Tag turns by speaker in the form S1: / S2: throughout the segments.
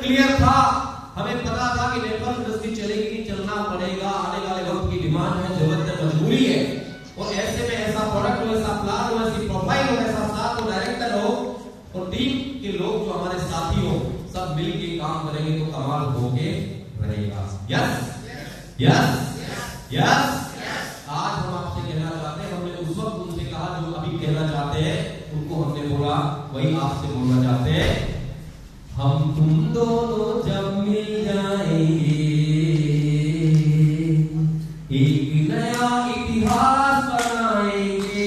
S1: Clear था, हमें पता था कि नेटवर्क इंडस्ट्री चलेगी कि चलना पड़ेगा, आने वाले वक्त की डिमांड है, जरूरत है, मजबूरी है। और ऐसे में ऐसा प्रोडक्ट हो, ऐसा प्लान हो, ऐसी प्रोफाइल हो, ऐसा साथ हो, डायरेक्टर हो और टीम के लोग जो हमारे साथी हो, सब मिलके काम करेंगे तो कमाल होके रहेगा। Yes yes yes. आज हम आपसे कहना चाहते हैं, हमने उस वक्त उनसे कहा जो अभी कहना चाहते हैं, उनको हमने बोला वही आपसे बोलना चाहते हैं। हम तुम दोनों जब मिल जाएंगे, एक नया इतिहास बनाएंगे।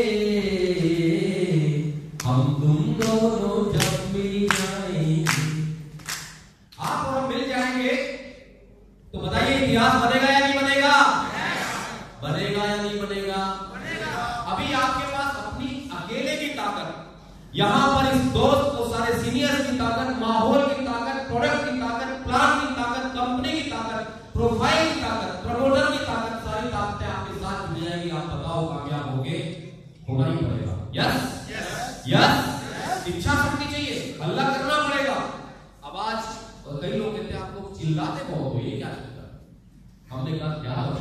S1: हम तुम दोनों जब मिल जाएंगे, आप और हम मिल जाएंगे तो बताइए इतिहास बनेगा या नहीं बनेगा? बनेगा या नहीं बनेगा? अभी आपके पास अपनी अकेले की ताकत, यहां पर इस दोस्त को सारे सीनियर्स की ताकत, माहौल की ताकत, प्रोडक्ट की ताकत, प्लान की ताकत, कंपनी की ताकत, प्रोफाइल की ताकत, प्रमोटर की ताकत, सारी ताकतें आपके साथ मिल जाएंगी। आप बताओ कामयाब होगे? होना ही पड़ेगा। Yes yes. इच्छा शक्ति चाहिए, हल्ला करना पड़ेगा। अब आज कई लोग कहते हैं आप लोग चिल्लाते बहुत हो, ये क्या चलता है? हमने कहा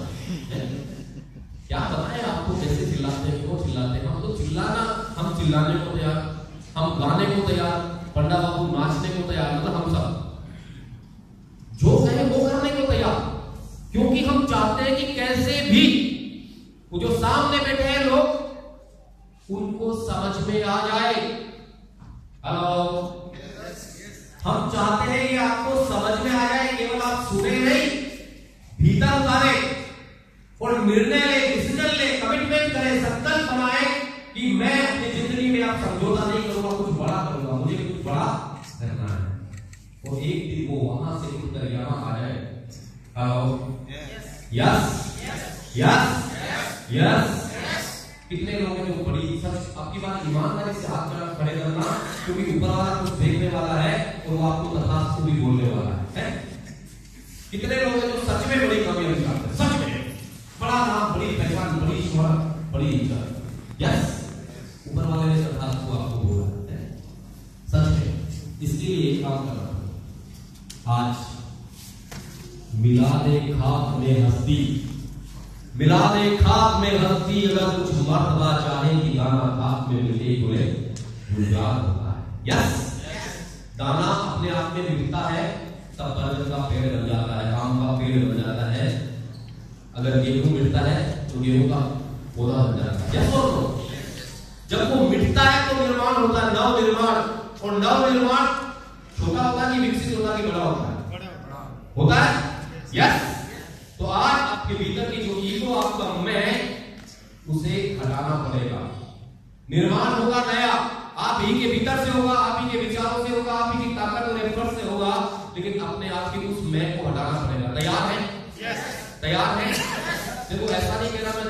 S1: क्या बताएं आपको, कैसे चिल्लाते हैं, क्यों चिल्लाते हैं? हम तो हम चिल्लाने को तैयार, हम गाने को तैयार, पंडा बाबू नाचने को तैयार, मतलब हम सब जो कहे वो करने को तैयार, क्योंकि हम चाहते हैं कि कैसे भी वो जो सामने बैठे हैं लोग, उनको समझ में आ जाए। हेलो, हम चाहते हैं कि आपको समझ में आ जाए, केवल आप सुने नहीं, भीतर उतारे और निर्णय ले, डिसीजन ले, कमिटमेंट करें, संकल्प बनाए कि मैं अपनी जिंदगी में आप समझौता नहीं करूंगा, कुछ बड़ा करूंगा, मुझे कुछ बड़ा करना है। और एक दिन वो वहां से उठकर यहां आ जाए। Hello, yes yes yes. कितने लोगों ने बड़ी सच आपकी बात ईमानदारी से हाथ खड़े करना, क्योंकि ऊपर वाला कुछ देखने वाला है और वो आपको तथास्तु भी बोलने वाला है। कितने लोग हैं जो सच में बड़ी कमी निकालते हैं, सच में बड़ा नाम, बड़ी पहचान, बड़ी शोहरत, बड़ी इज्जत। यस, ऊपर वाले ने तथास्तु आपको बोला है सच में। इसके लिए एक काम करना, आज मिला दे खाक में हस्ती, मिला दे खाक में हस्ती, अगर कुछ मर्तबा चाहे कि दाना खाक में मिले बोले गुलजार होता है। यस, दाना अपने आप में मिलता है तब बरगद का पेड़ बन जाता है, आम का पेड़ बन जाता है। अगर गेहूं मिटता है तो गेहूं का पौधा बन जाता है। यस और नो? जब वो मिटता है तो निर्माण होता है, नव निर्माण। और नव निर्माण छोटा होता है कि विकसित होता है कि बड़ा होता है? होता है। यस, तो आज आपके भीतर की जो ईगो, आपका मैं, उसे हटाना पड़ेगा। निर्माण होगा नया, आप ही के भीतर से होगा, आप ही के विचारों से होगा, आप ही की ताकत और एफर्ट से होगा, लेकिन अपने आप की उस मैं को हटाना पड़ेगा। तैयार है? यस। तैयार है? देखो, ऐसा नहीं कहना मैं